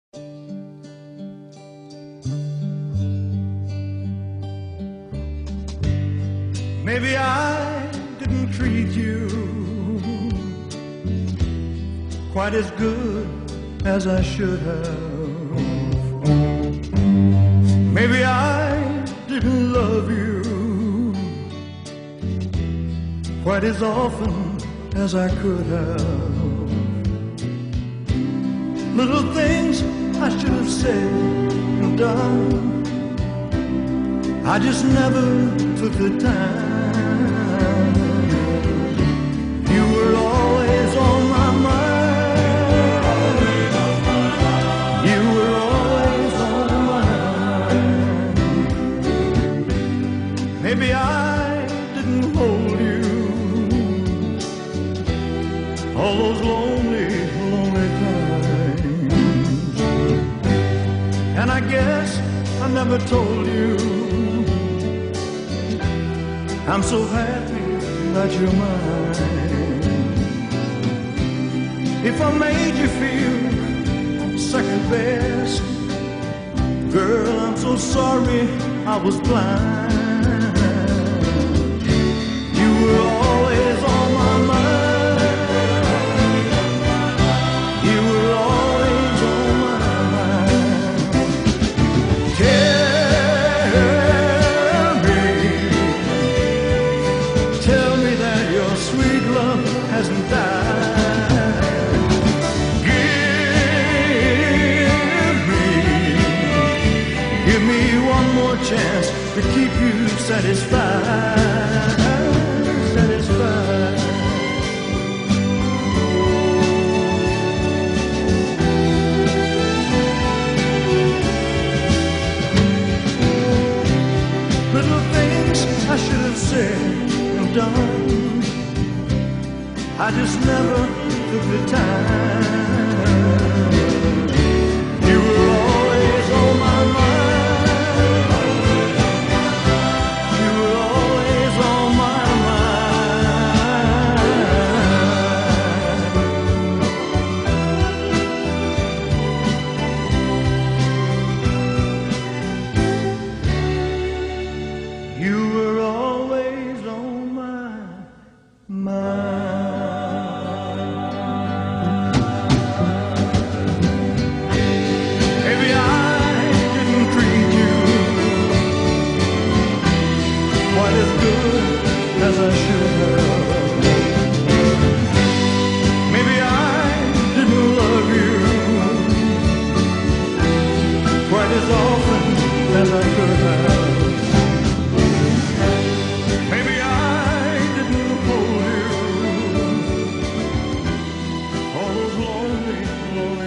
Maybe I didn't treat you quite as good as I should have. Maybe I didn't love you quite as often as I could have. Little things I should have said and done, I just never took the time. You were always on my mind. You were always on my mind. Maybe I didn't hold you all those lonely, lonely times. And I guess I never told you I'm so happy that you're mine. If I made you feel second best, girl, I'm so sorry I was blind. You were always on my mind. You were always on my mind. Tell me that your sweet love hasn't died. Give me one more chance to keep you satisfied, satisfied. Little things I should have said and done, I just never took the time. You were always on my mind. You were always on my mind. You were always on my mind. Maybe I didn't treat you quite as good as I should have. Maybe I didn't love you quite as often as I could have. Maybe I didn't hold you all those lonely, lonely